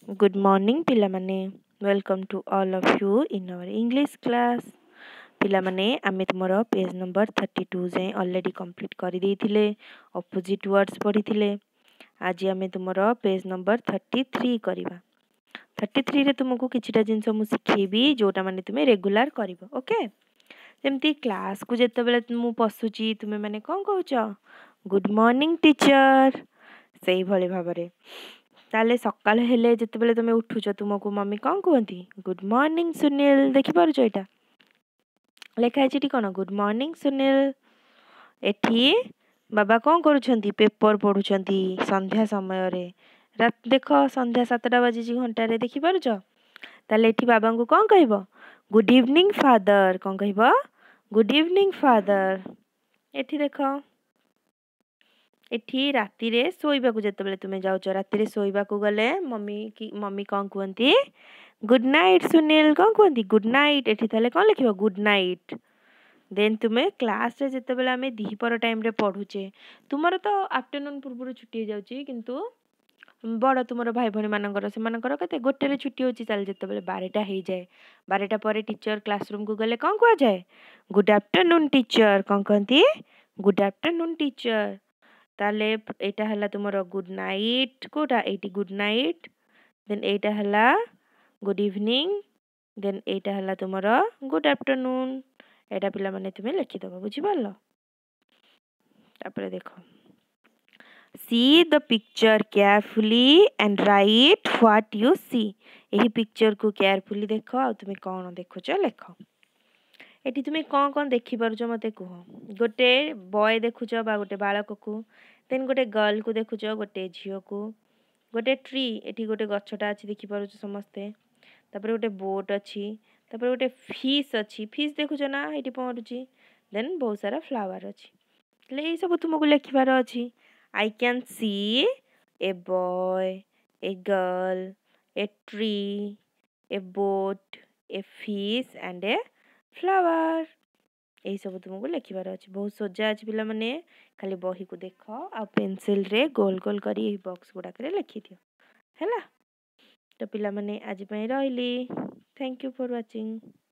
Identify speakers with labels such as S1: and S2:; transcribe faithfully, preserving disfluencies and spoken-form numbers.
S1: Good morning ପିଲାମାନେ welcome to all of you in our English class। ପିଲାମାନେ ଆମେ ତୁମର ପେଜ ନମ୍ବର थर्टी टू ଯାଏଁ ଅଲରେଡ଼ି କମ୍ପ୍ଲିଟ୍ କରିଦେଇଥିଲେ ଅପୋଜିଟ୍ ୱାର୍ଡସ୍ ପଢ଼ିଥିଲେ। ଆଜି ଆମେ ତୁମର ପେଜ ନମ୍ବର थर्टी थ्री କରିବା। थर्टी थ्री ରେ ତୁମକୁ କିଛିଟା ଜିନିଷ ମୁଁ ଶିଖେଇବି ଯୋଉଟା ମାନେ ତୁମେ ରେଗୁଲାର କରିବ। ଓକେ, ଯେମିତି କ୍ଲାସକୁ ଯେତେବେଳେ ମୁଁ ପଶୁଛି ତୁମେ ମାନେ କ'ଣ କହୁଛ? Good morning teacher. ସେଇଭଳି ଭାବରେ ତାହେଲେ ସକାଳ ହେଲେ ଯେତେବେଳେ ତୁମେ ଉଠୁଛ ତୁମକୁ ମମି କ'ଣ କୁହନ୍ତି? Good morning Sunil. ଦେଖିପାରୁଛ ଏଇଟା ଲେଖା ହେଇଛି ଏଠି କ'ଣ? Good morning Sunil. ଏଠି ବାବା କ'ଣ କରୁଛନ୍ତି? ପେପର ପଢୁଛନ୍ତି ସନ୍ଧ୍ୟା ସମୟରେ। ଦେଖ ସନ୍ଧ୍ୟା ସାତଟା ବାଜିଛି ଘଣ୍ଟାରେ, ଦେଖିପାରୁଛ? ତାହେଲେ ଏଠି ବାବାଙ୍କୁ କ'ଣ କହିବ? Good evening father. କ'ଣ କହିବ? Good evening father. ଏଠି ଦେଖ ଏଠି ରାତିରେ ଶୋଇବାକୁ ଯେତେବେଳେ ତୁମେ ଯାଉଛ, ରାତିରେ ଶୋଇବାକୁ ଗଲେ ମମି କି ମମି କ'ଣ କୁହନ୍ତି? Good night Sunil. କ'ଣ କୁହନ୍ତି? Good night. ଏଠି ତାହେଲେ କ'ଣ ଲେଖିବ? Good night. ଦେନ୍ ତୁମେ କ୍ଲାସରେ ଯେତେବେଳେ ଆମେ ଦ୍ୱିପହର ଟାଇମରେ ପଢ଼ୁଛେ, ତୁମର ତ ଆଫ୍ଟରନୁନ୍ ପୂର୍ବରୁ ଛୁଟି ହେଇଯାଉଛି, କିନ୍ତୁ ବଡ଼ ତୁମର ଭାଇ ଭଉଣୀ ମାନଙ୍କର ସେମାନଙ୍କର କେତେ ଗୋଟେରେ ଛୁଟି ହେଉଛି। ତାହେଲେ ଯେତେବେଳେ ବାରଟା ହେଇଯାଏ, ବାରଟା ପରେ ଟିଚର କ୍ଲାସରୁମକୁ ଗଲେ କ'ଣ କୁହାଯାଏ? Good afternoon teacher. କ'ଣ କହନ୍ତି? Good afternoon teacher. ତାହେଲେ ଏଇଟା ହେଲା ତୁମର ଗୁଡ୍ ନାଇଟ୍। କୋଉଟା? ଏଇଠି ଗୁଡ୍ ନାଇଟ୍। ଦେନ୍ ଏଇଟା ହେଲା ଗୁଡ୍ ଇଭିନିଂ। ଦେନ୍ ଏଇଟା ହେଲା ତୁମର ଗୁଡ୍ ଆଫ୍ଟରନୁନ୍। ଏଇଟା ପିଲାମାନେ ତୁମେ ଲେଖିଦେବ, ବୁଝିପାରିଲ? ତାପରେ ଦେଖ, see the picture carefully and write what you see. ଏହି ପିକ୍ଚରକୁ କେୟାରଫୁଲି ଦେଖ ଆଉ ତୁମେ କ'ଣ ଦେଖୁଛ ଲେଖ। ଏଠି ତୁମେ କ'ଣ କ'ଣ ଦେଖିପାରୁଛ ମୋତେ କୁହ? ଗୋଟେ ବୟ ଦେଖୁଛ ବା ଗୋଟେ ବାଳକକୁ, ଦେନ୍ ଗୋଟେ ଗର୍ଲକୁ ଦେଖୁଛ, ଗୋଟେ ଝିଅକୁ, ଗୋଟେ ଟ୍ରି, ଏଠି ଗୋଟେ ଗଛଟା ଅଛି ଦେଖିପାରୁଛ ସମସ୍ତେ। ତାପରେ ଗୋଟେ ବୋଟ୍ ଅଛି, ତାପରେ ଗୋଟେ ଫିସ୍ ଅଛି, ଫିସ୍ ଦେଖୁଛ ନା ଏଠି ପହଁରୁଛି। ଦେନ୍ ବହୁତ ସାରା ଫ୍ଲାୱାର ଅଛି। ହେଲେ ଏଇସବୁ ତୁମକୁ ଲେଖିବାର ଅଛି। I can see a boy, a girl, a tree, a boat, a fish and a flower. ଏଇସବୁ ତୁମକୁ ଲେଖିବାର ଅଛି। ବହୁତ ସୋଜା ଅଛି ପିଲାମାନେ, ଖାଲି ବହିକୁ ଦେଖ ଆଉ ପେନସିଲରେ ଗୋଲ ଗୋଲ କରି ଏଇ ବକ୍ସ ଗୁଡ଼ାକରେ ଲେଖିଦିଅ, ହେଲା? ତ ପିଲାମାନେ ଆଜି ପାଇଁ ରହିଲି। Thank you for watching.